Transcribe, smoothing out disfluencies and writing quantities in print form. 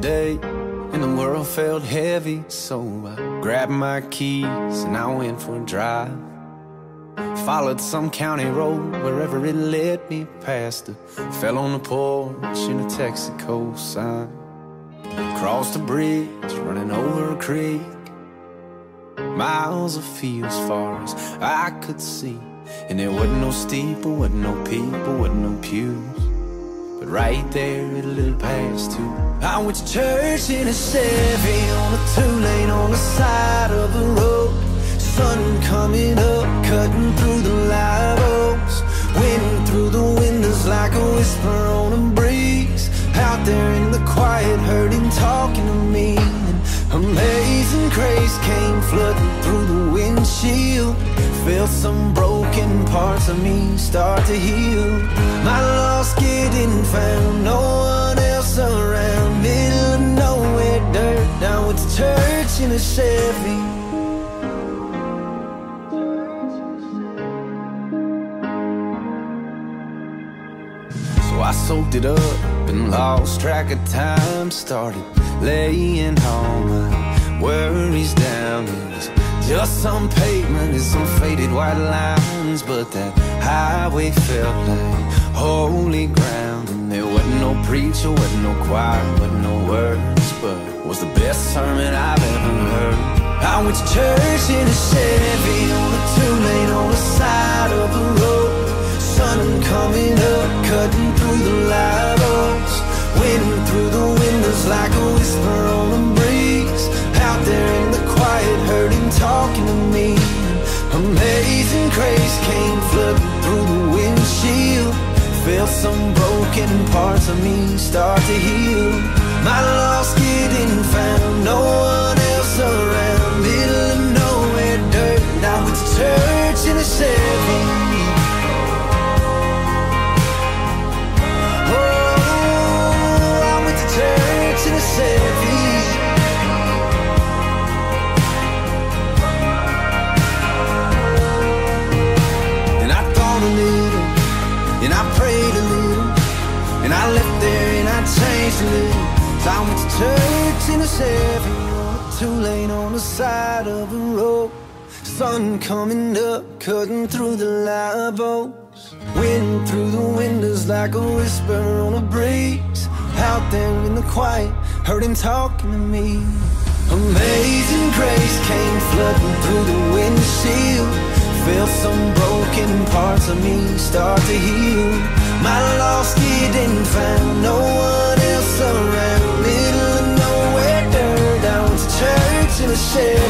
day, and the world felt heavy, so I grabbed my keys and I went for a drive. Followed some county road, wherever it led me past it. Fell on the porch in a Texaco sign. Crossed a bridge, running over a creek. Miles of fields far as I could see, and there wasn't no steeple, wasn't no people, wasn't no pews. But right there at a little past two, I went to church in a Chevy on a two-lane on the side of the road. Sun coming up, cutting through the live oaks. Wind through the windows like a whisper on a breeze. Out there in the quiet, heard him talking to me. And amazing grace came flooding through the windshield. Felt some broken parts of me start to heal. My lost getting found, no one else around. Middle of nowhere, dirt down with the church in a Chevy. So I soaked it up and lost track of time. Started laying all my worries down. It was just some pavement and some faded white lines, but that highway felt like holy ground. And there wasn't no preacher, wasn't no choir, wasn't no words, but it was the best sermon I've ever heard. I went to church in a Chevy on a two-lane on the side of the road. Sun coming up, cutting through the live oaks. Wind through the windows like a whisper on a breeze. Out there in the quiet, heard him talking to me. Amazing grace came flooding through the windshield. Felt some broken parts of me start to heal. My lost getting found, no one else around. Middle of nowhere, dirt. Now it's church in a Chevy. Church in a Chevy. And I thought a little, and I prayed a little, and I left there and I changed a little. So I went to church in a Chevy on a two-lane on the side of the road. Sun coming up, cutting through the live oaks. Wind through the windows like a whisper on a breeze. Out there in the quiet, heard him talking to me. Amazing grace came flooding through the windshield. Felt some broken parts of me start to heal. My lost getting found, no one else around. Middle of nowhere, dirt. I went to church in a Chevy.